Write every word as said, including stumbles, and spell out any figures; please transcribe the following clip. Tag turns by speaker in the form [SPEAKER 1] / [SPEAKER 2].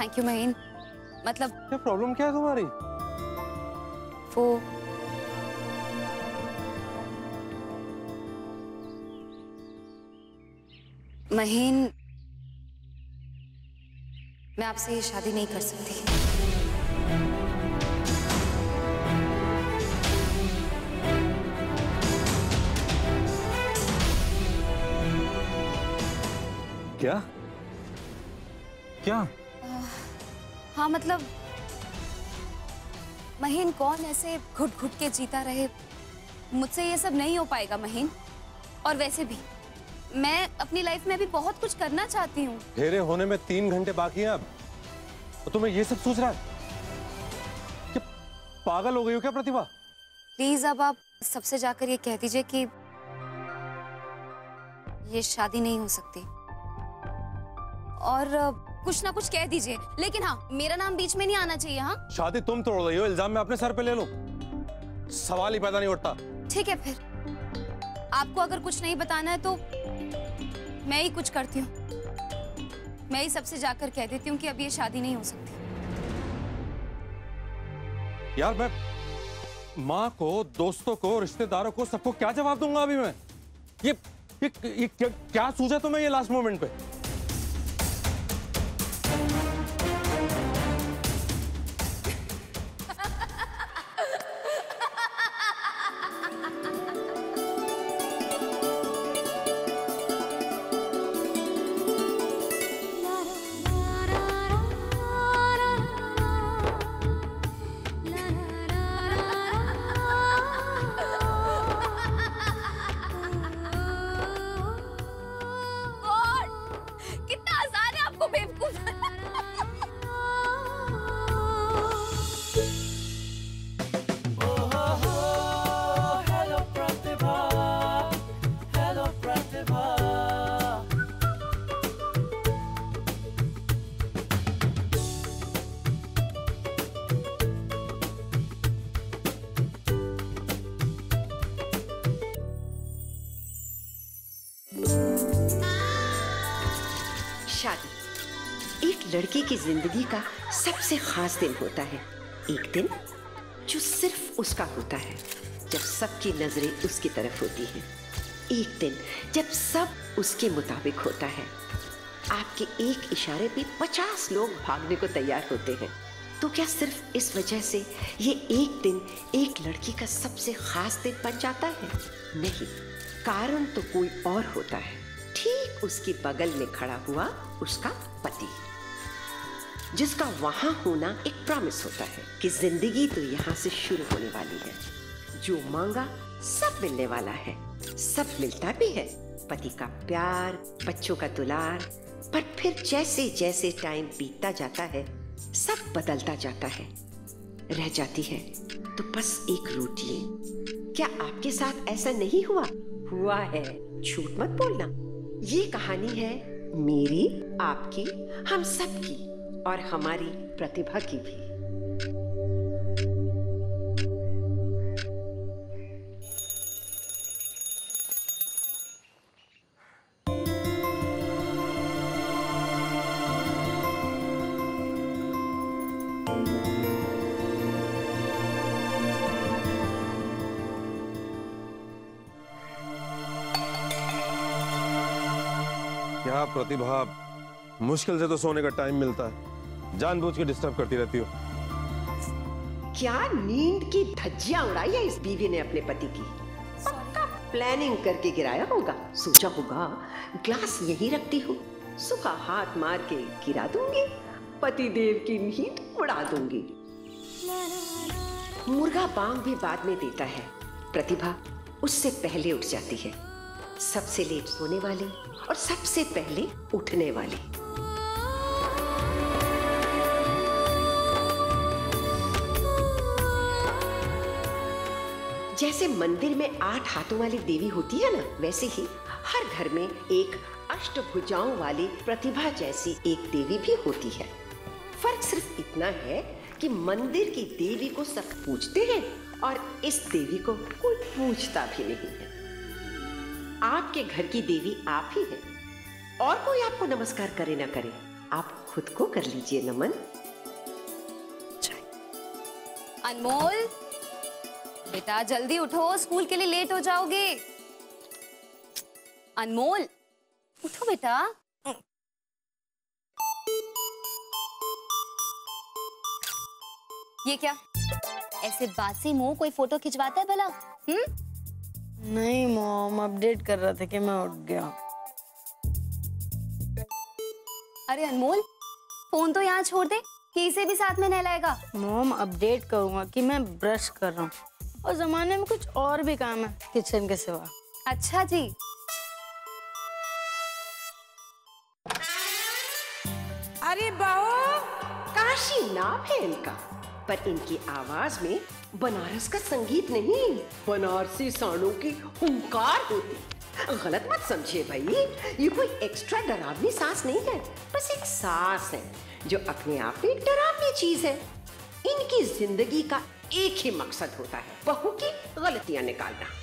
[SPEAKER 1] Thank you महीन। मतलब
[SPEAKER 2] क्या प्रॉब्लम क्या है तुम्हारी?
[SPEAKER 1] वो महीन, मैं आपसे ये शादी नहीं कर सकती।
[SPEAKER 2] क्या क्या?
[SPEAKER 1] आ, हाँ मतलब महीन, कौन ऐसे घुट घुट के जीता रहे, मुझसे ये सब नहीं हो पाएगा महीन। और वैसे भी मैं अपनी लाइफ में भी बहुत कुछ करना चाहती हूँ।
[SPEAKER 2] फेरे होने में तीन घंटे बाकी हैं अब, तो तुम्हें ये सब सोच रहा है? कि पागल हो गई हो क्या प्रतिभा?
[SPEAKER 1] प्लीज अब आप सबसे जाकर ये कह दीजिए कि ये शादी नहीं हो सकती, और कुछ ना कुछ कह दीजिए, लेकिन हाँ मेरा नाम बीच में नहीं आना चाहिए। हाँ,
[SPEAKER 2] शादी तुम तोड़ रही हो, इल्जाम मैं अपने सर पे ले लूं? सवाल ही पैदा नहीं उठता।
[SPEAKER 1] ठीक है, फिर आपको अगर कुछ नहीं बताना है तो मैं ही कुछ करती हूँ। मैं ही सबसे जाकर कह देती हूँ कि अब ये शादी नहीं हो सकती।
[SPEAKER 2] यार मैं माँ को, दोस्तों को, रिश्तेदारों को, सबको क्या जवाब दूंगा अभी मैं? ये ये, ये क्या, क्या सूझा तुम्हें ये लास्ट मोमेंट पे?
[SPEAKER 3] शादी एक लड़के की जिंदगी का सबसे खास दिन होता है। एक दिन जो सिर्फ उसका होता है, जब सबकी नजरें उसकी तरफ होती हैं। एक दिन जब सब उसके मुताबिक होता है। आपके एक इशारे पे पचास लोग भागने को तैयार होते हैं। तो क्या सिर्फ इस वजह से ये एक दिन एक लड़की का सबसे खास दिन बन जाता है? नहीं, कारण तो कोई और होता है। ठीक उसके बगल में खड़ा हुआ उसका पति, जिसका वहां होना एक प्रॉमिस होता है कि जिंदगी तो यहाँ से शुरू होने वाली है। जो मांगा सब मिलने वाला है, सब मिलता भी है। पति का प्यार, बच्चों का दुलार। पर फिर जैसे जैसे टाइम बीतता जाता है, सब बदलता जाता है। रह जाती है तो बस एक रोटिए। क्या आपके साथ ऐसा नहीं हुआ? हुआ है, झूठ मत बोलना। ये कहानी है मेरी, आपकी, हम सब की, और हमारी प्रतिभा की भी।
[SPEAKER 2] क्या प्रतिभा, मुश्किल से तो सोने का टाइम मिलता है, जानबूझ के डिस्टर्ब करती रहती हो।
[SPEAKER 3] क्या नींद की धज्जियां उड़ाई है इस बीवी ने अपने पति की? पक्का प्लानिंग करके गिराया होगा। सोचा होगा ग्लास यहीं रखती हूँ, सुबह हाथ मार के गिरा दूंगी, पति देव की नींद उड़ा दूंगी। मुर्गा बांग भी बाद में देता है, प्रतिभा उससे पहले उठ जाती है। सबसे लेट सोने वाली और सबसे पहले उठने वाली। जैसे मंदिर में आठ हाथों वाली देवी होती है ना, वैसे ही हर घर में एक अष्टभुजाओं वाली प्रतिभा जैसी एक देवी भी होती है। फर्क सिर्फ इतना है कि मंदिर की देवी को सब पूजते हैं और इस देवी को कोई पूजता भी नहीं है। आपके घर की देवी आप ही है, और कोई आपको नमस्कार करे ना करे, आप खुद को कर लीजिए नमन।
[SPEAKER 1] अनमोल बेटा जल्दी उठो, स्कूल के लिए लेट हो जाओगे। अनमोल उठो बेटा। ये क्या ऐसे बासी मुंह कोई फोटो खिंचवाता है भला? हम्म?
[SPEAKER 4] नहीं मॉम, अपडेट कर रहा था कि मैं उठ गया।
[SPEAKER 1] अरे अनमोल फोन तो यहाँ छोड़ दे कि इसे भी साथ में नहलाएगा।
[SPEAKER 4] मॉम अपडेट करूंगा कि मैं ब्रश कर रहा हूँ और जमाने में कुछ और भी काम है किचन के सिवा।
[SPEAKER 1] अच्छा जी।
[SPEAKER 3] अरे बाओ, काशी नाम है इनका, पर इनकी आवाज में बनारस का संगीत नहीं, बनारसी सांडों की हुंकार होती। गलत मत समझिए भाई, ये कोई एक्स्ट्रा डरावनी सांस नहीं है, बस एक सांस है जो अपने आप में एक डरावनी चीज है। इनकी जिंदगी का एक ही मकसद होता है, बहू की गलतियां निकालना।